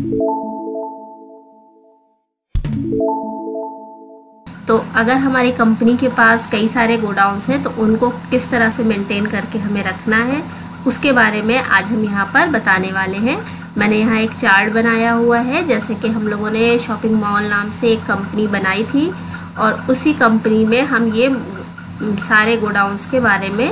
तो अगर हमारी कंपनी के पास कई सारे गोडाउन्स हैं तो उनको किस तरह से मेंटेन करके हमें रखना है, उसके बारे में आज हम यहाँ पर बताने वाले हैं। मैंने यहाँ एक चार्ट बनाया हुआ है, जैसे कि हम लोगों ने शॉपिंग मॉल नाम से एक कंपनी बनाई थी और उसी कंपनी में हम ये सारे गोडाउन्स के बारे में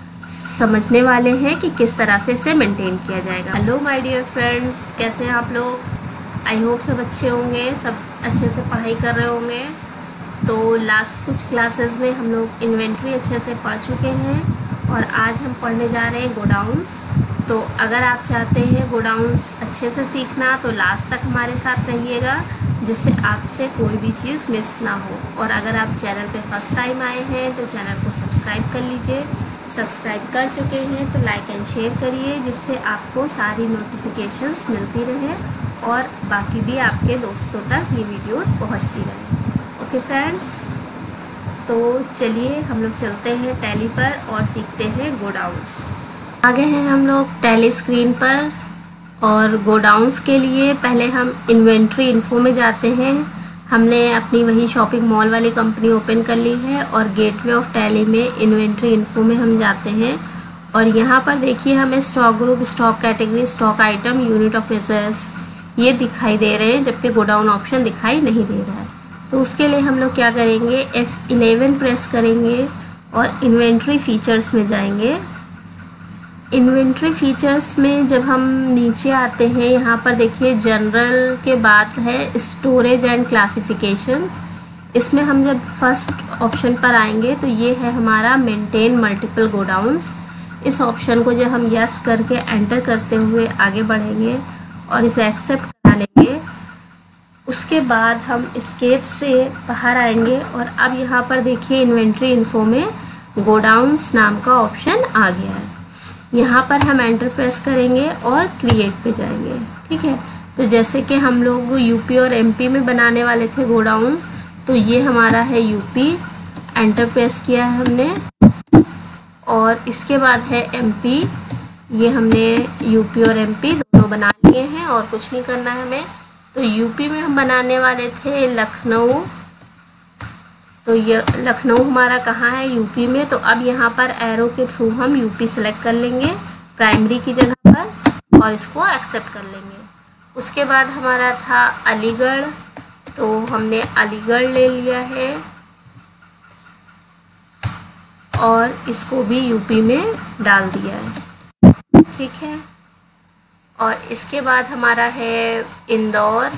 समझने वाले हैं कि किस तरह से इसे मेंटेन किया जाएगा। हेलो माय डियर फ्रेंड्स, कैसे हैं आप लोग? आई होप सब अच्छे होंगे, सब अच्छे से पढ़ाई कर रहे होंगे। तो लास्ट कुछ क्लासेस में हम लोग इन्वेंट्री अच्छे से पढ़ चुके हैं और आज हम पढ़ने जा रहे हैं गोडाउन्स। तो अगर आप चाहते हैं गोडाउन्स अच्छे से सीखना तो लास्ट तक हमारे साथ रहिएगा, जिससे आपसे कोई भी चीज़ मिस ना हो। और अगर आप चैनल पे फर्स्ट टाइम आए हैं तो चैनल को सब्सक्राइब कर लीजिए। सब्सक्राइब कर चुके हैं तो लाइक एंड शेयर करिए, जिससे आपको सारी नोटिफिकेशंस मिलती रहे और बाकी भी आपके दोस्तों तक ये वीडियोस पहुंचती रहे। ओके फ्रेंड्स, तो चलिए हम लोग चलते हैं टैली पर और सीखते हैं गोडाउन्स। आगे हैं हम लोग टैली स्क्रीन पर और गोडाउन्स के लिए पहले हम इन्वेंट्री इन्फो में जाते हैं। हमने अपनी वही शॉपिंग मॉल वाली कंपनी ओपन कर ली है और गेटवे ऑफ टैली में इन्वेंट्री इन्फो में हम जाते हैं और यहाँ पर देखिए हमें stock group, stock category, stock item, unit of measures ये दिखाई दे रहे हैं, जबकि गोडाउन ऑप्शन दिखाई नहीं दे रहा है। तो उसके लिए हम लोग क्या करेंगे, F11 प्रेस करेंगे और इन्वेंट्री फीचर्स में जाएंगे। इन्वेंट्री फीचर्स में जब हम नीचे आते हैं, यहाँ पर देखिए जनरल के बाद है स्टोरेज एंड क्लासिफिकेशंस। इसमें हम जब फर्स्ट ऑप्शन पर आएंगे तो ये है हमारा मेंटेन मल्टीपल गोडाउन्स। इस ऑप्शन को जब हम यस करके एंटर करते हुए आगे बढ़ेंगे और इसे एक्सेप्ट करा लेंगे, उसके बाद हम एस्केप से बाहर आएंगे और अब यहाँ पर देखिए इन्वेंट्री इन्फो में गोडाउन्स नाम का ऑप्शन आ गया है। यहाँ पर हम एंटर प्रेस करेंगे और क्रिएट पे जाएंगे। ठीक है, तो जैसे कि हम लोग यूपी और एमपी में बनाने वाले थे गोडाउन, तो ये हमारा है यूपी, एंटर प्रेस किया है हमने। और इसके बाद है एमपी, ये हमने यूपी और एमपी दोनों बना लिए हैं और कुछ नहीं करना है हमें। तो यूपी में हम बनाने वाले थे लखनऊ, तो ये लखनऊ हमारा कहाँ है, यूपी में। तो अब यहाँ पर एरो के थ्रू हम यूपी सेलेक्ट कर लेंगे प्राइमरी की जगह पर और इसको एक्सेप्ट कर लेंगे। उसके बाद हमारा था अलीगढ़, तो हमने अलीगढ़ ले लिया है और इसको भी यूपी में डाल दिया है। ठीक है, और इसके बाद हमारा है इंदौर।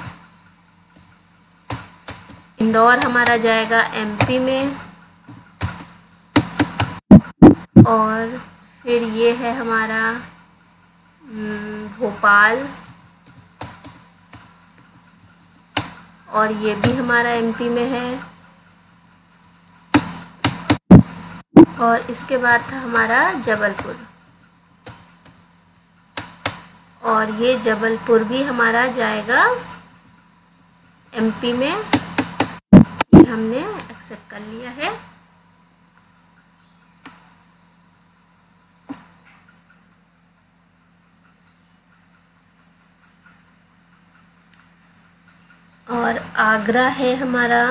इंदौर हमारा जाएगा एमपी में और फिर ये है हमारा भोपाल और ये भी हमारा एमपी में है। और इसके बाद था हमारा जबलपुर और ये जबलपुर भी हमारा जाएगा एमपी में। हमने एक्सेप्ट कर लिया है। और आगरा है हमारा,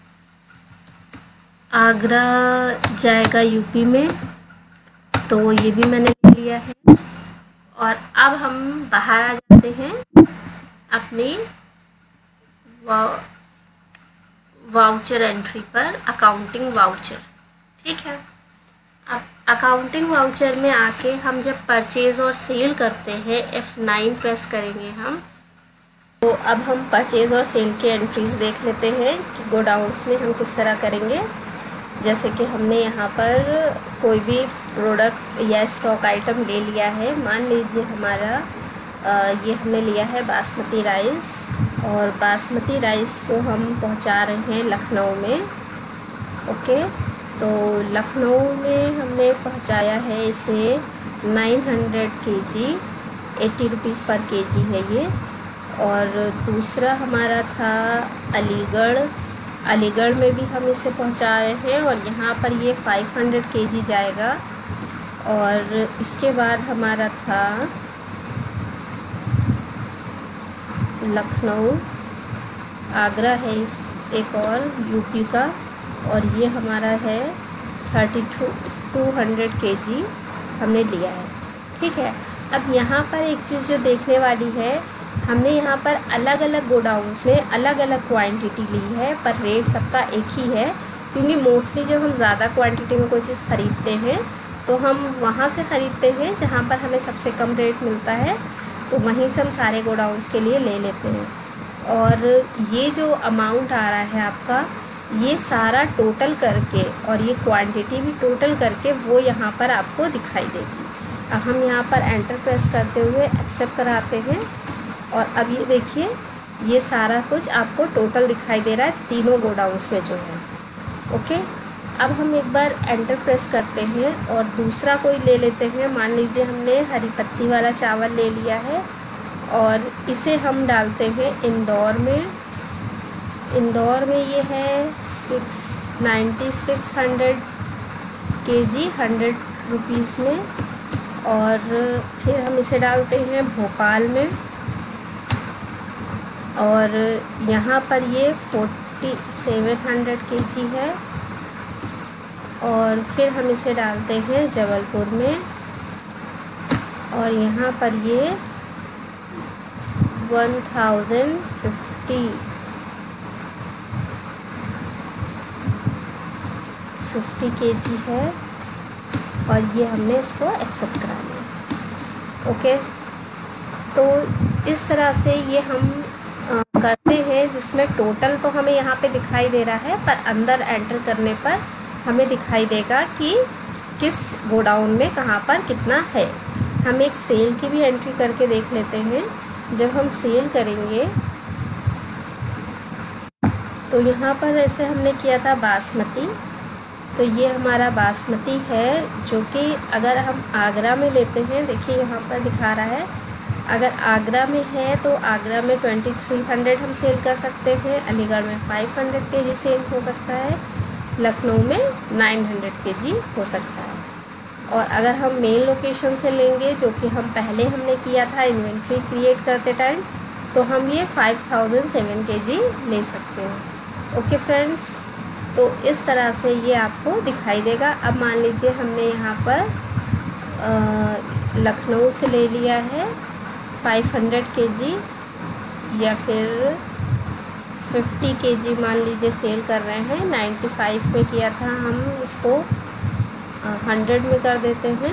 आगरा जाएगा यूपी में, तो ये भी मैंने ले लिया है। और अब हम बाहर आ जाते हैं अपनी वाउचर एंट्री पर, अकाउंटिंग वाउचर। ठीक है, अब अकाउंटिंग वाउचर में आके हम जब परचेज़ और सेल करते हैं F9 प्रेस करेंगे हम। तो अब हम परचेज़ और सेल के एंट्रीज़ देख लेते हैं कि गोडाउन्स में हम किस तरह करेंगे। जैसे कि हमने यहाँ पर कोई भी प्रोडक्ट या स्टॉक आइटम ले लिया है, मान लीजिए हमारा ये हमने लिया है बासमती राइस और बासमती राइस को हम पहुँचा रहे हैं लखनऊ में। ओके, तो लखनऊ में हमने पहुँचाया है इसे 900 kg, 80 रुपीज़ पर kg है ये। और दूसरा हमारा था अलीगढ़, अलीगढ़ में भी हम इसे पहुंचा रहे हैं और यहाँ पर ये 500 kg जाएगा। और इसके बाद हमारा था लखनऊ, आगरा है इस एक और यूपी का, और ये हमारा है 200 kg हमने लिया है। ठीक है, अब यहाँ पर एक चीज़ जो देखने वाली है, हमने यहाँ पर अलग अलग गोडाउन्स में अलग अलग क्वांटिटी ली है, पर रेट सबका एक ही है, क्योंकि मोस्टली जब हम ज़्यादा क्वांटिटी में कोई चीज़ ख़रीदते हैं तो हम वहाँ से ख़रीदते हैं जहाँ पर हमें सबसे कम रेट मिलता है, तो वहीं से हम सारे गोडाउन्स के लिए ले लेते हैं। और ये जो अमाउंट आ रहा है आपका, ये सारा टोटल करके और ये क्वांटिटी भी टोटल करके वो यहाँ पर आपको दिखाई देगी। अब हम यहाँ पर एंटर प्रेस करते हुए एक्सेप्ट कराते हैं, और अब ये देखिए ये सारा कुछ आपको टोटल दिखाई दे रहा है तीनों गोडाउन्स में जो है। ओके, अब हम एक बार एंटर प्रेस करते हैं और दूसरा कोई ले लेते हैं। मान लीजिए हमने हरी पत्ती वाला चावल ले लिया है और इसे हम डालते हैं इंदौर में। इंदौर में ये है 600 kg 100 रुपीज़ में, और फिर हम इसे डालते हैं भोपाल में, और यहाँ पर ये 4700 kg है, और फिर हम इसे डालते हैं जबलपुर में, और यहाँ पर ये 50 kg है, और ये हमने इसको एक्सेप्ट करा लिया। ओके, तो इस तरह से ये हम करते हैं, जिसमें टोटल तो हमें यहाँ पे दिखाई दे रहा है, पर अंदर एंटर करने पर हमें दिखाई देगा कि किस गोडाउन में कहाँ पर कितना है। हम एक सेल की भी एंट्री करके देख लेते हैं। जब हम सेल करेंगे तो यहाँ पर ऐसे हमने किया था बासमती, तो ये हमारा बासमती है, जो कि अगर हम आगरा में लेते हैं, देखिए यहाँ पर दिखा रहा है, अगर आगरा में है तो आगरा में 2300 हम सेल कर सकते हैं, अलीगढ़ में 500 kg सेल हो सकता है, लखनऊ में 900 kg हो सकता है। और अगर हम मेन लोकेशन से लेंगे, जो कि हम पहले हमने किया था इन्वेंट्री क्रिएट करते टाइम, तो हम ये 5007 kg ले सकते हैं। ओके फ्रेंड्स, तो इस तरह से ये आपको दिखाई देगा। अब मान लीजिए हमने यहाँ पर लखनऊ से ले लिया है 500 kg, या फिर 50 kg मान लीजिए सेल कर रहे हैं। 95 में किया था, हम इसको 100 में कर देते हैं।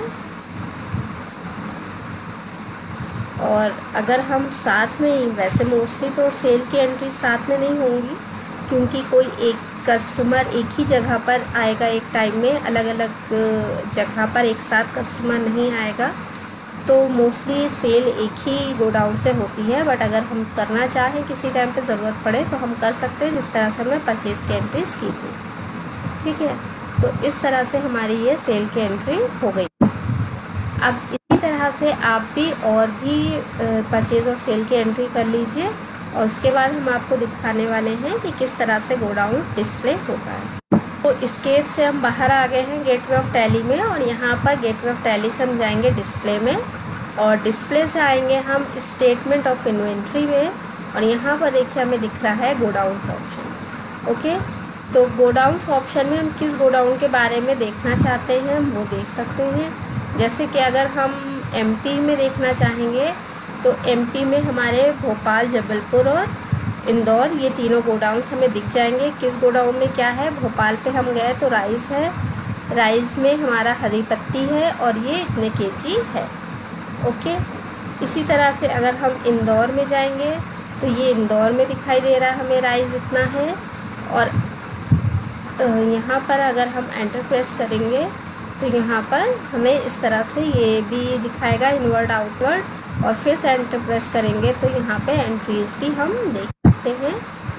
और अगर हम साथ में ही, वैसे मोस्टली तो सेल की एंट्री साथ में नहीं होंगी, क्योंकि कोई एक कस्टमर एक ही जगह पर आएगा एक टाइम में, अलग अलग जगह पर एक साथ कस्टमर नहीं आएगा, तो मोस्टली सेल एक ही गोडाउन से होती है। बट अगर हम करना चाहें, किसी टाइम पे ज़रूरत पड़े, तो हम कर सकते हैं, जिस तरह से हमने परचेज़ की एंट्रीज़ की थी। ठीक है, तो इस तरह से हमारी ये सेल की एंट्री हो गई। अब इसी तरह से आप भी और भी परचेज़ और सेल की एंट्री कर लीजिए, और उसके बाद हम आपको दिखाने वाले हैं कि किस तरह से गोडाउन डिस्प्ले होता है। तो एस्केप से हम बाहर आ गए हैं गेटवे ऑफ टैली में, और यहाँ पर गेटवे ऑफ टैली से हम जाएंगे डिस्प्ले में, और डिस्प्ले से आएंगे हम स्टेटमेंट ऑफ इन्वेंट्री में, और यहाँ पर देखिए हमें दिख रहा है गोडाउन्स ऑप्शन। ओके, तो गोडाउन्स ऑप्शन में हम किस गोडाउन के बारे में देखना चाहते हैं वो देख सकते हैं। जैसे कि अगर हम एमपी में देखना चाहेंगे, तो एमपी में हमारे भोपाल, जबलपुर और इंदौर, ये तीनों गोडाउन्स हमें दिख जाएंगे। किस गोडाउन में क्या है, भोपाल पे हम गए तो राइस है, राइस में हमारा हरी पत्ती है, और ये इतने केजी है। ओके, इसी तरह से अगर हम इंदौर में जाएंगे, तो ये इंदौर में दिखाई दे रहा है हमें राइस इतना है। और यहाँ पर अगर हम एंटर प्रेस करेंगे, तो यहाँ पर हमें इस तरह से ये भी दिखाएगा इनवर्ड आउटवर्ड, और फिर से एंटर प्रेस करेंगे तो यहाँ पे एंट्रीज़ भी हम देख सकते हैं।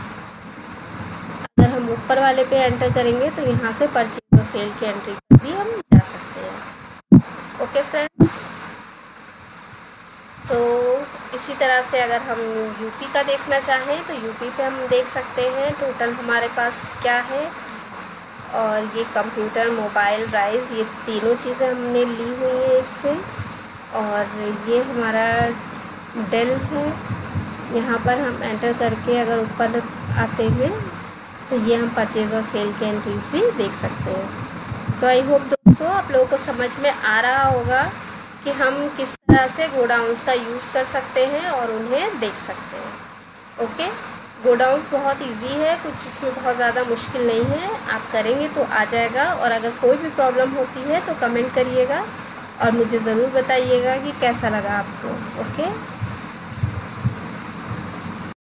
अगर हम ऊपर वाले पे एंटर करेंगे, तो यहाँ से परचेज और सेल की एंट्री भी हम जा सकते हैं। ओके फ्रेंड्स, तो इसी तरह से अगर हम यूपी का देखना चाहें, तो यूपी पे हम देख सकते हैं टोटल हमारे पास क्या है। और ये कंप्यूटर, मोबाइल, राइस, ये तीनों चीज़ें हमने ली हुई हैं इसमें। और ये हमारा डेल है, यहाँ पर हम एंटर करके अगर ऊपर आते हैं तो ये हम परचेज़ और सेल के एंट्रीज भी देख सकते हैं। तो आई होप दोस्तों आप लोगों को समझ में आ रहा होगा कि हम किस तरह से गोडाउन्स का यूज़ कर सकते हैं और उन्हें देख सकते हैं। ओके, गोडाउन बहुत इजी है, कुछ इसमें बहुत ज़्यादा मुश्किल नहीं है, आप करेंगे तो आ जाएगा। और अगर कोई भी प्रॉब्लम होती है तो कमेंट करिएगा और मुझे ज़रूर बताइएगा कि कैसा लगा आपको। ओके।